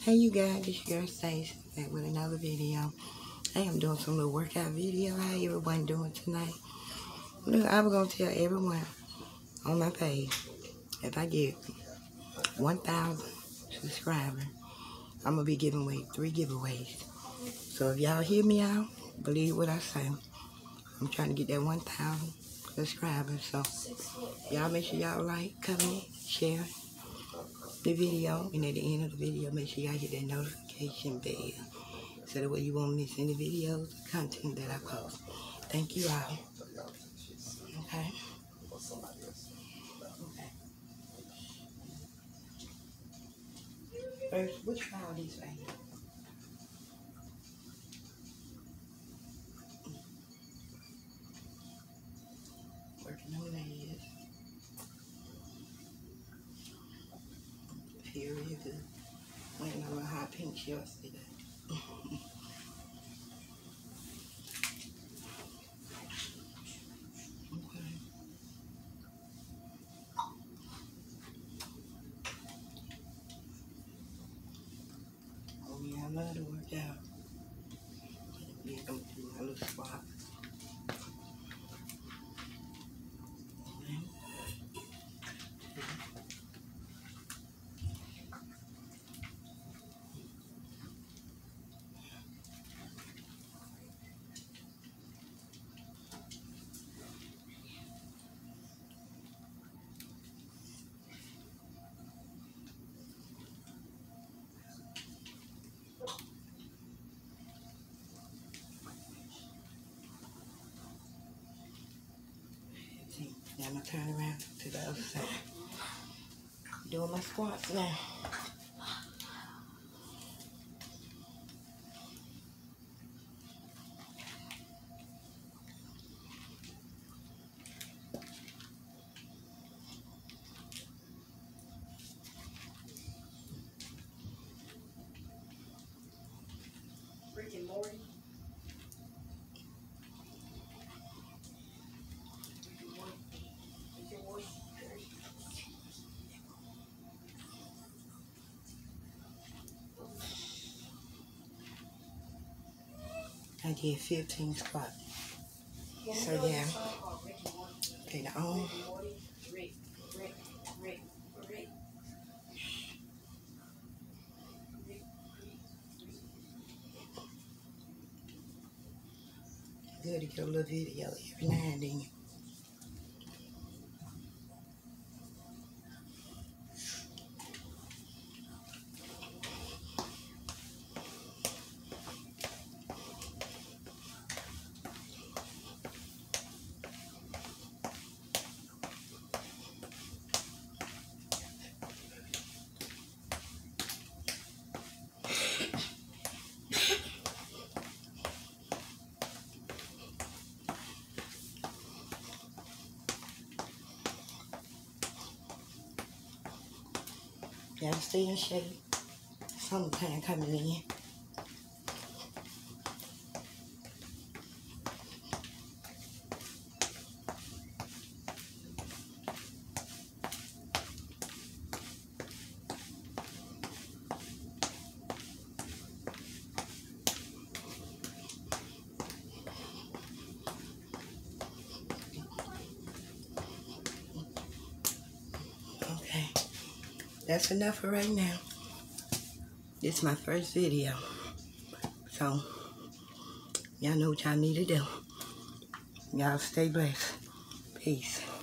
Hey you guys, this your girl Stacy back with another video. I am doing some little workout video. How everyone doing tonight? Look, I was gonna tell everyone on my page, if I get 1,000 subscribers, I'm gonna be giving away 3 giveaways. So if y'all hear me out, believe what I say. I'm trying to get that 1,000 subscribers. So y'all make sure y'all like, comment, share the video, and at the end of the video, make sure y'all hit that notification bell so that way you won't miss any videos or content that I post. Thank you all. Okay. First, which file these things? Working on legs. Period. Waiting on my hot pink yesterday. Okay. Oh yeah, I love to work out. Yeah, I'm do my little squat. Now I'm gonna turn around to the other side. Doing my squats now. Rick and Morty. I did 15 squats. So yeah. Okay, the arm. Good to get a little video every now and then. Gotta stay in shape. Summertime coming in. Okay, that's enough for right now. This is my first video. So, y'all know what y'all need to do. Y'all stay blessed. Peace.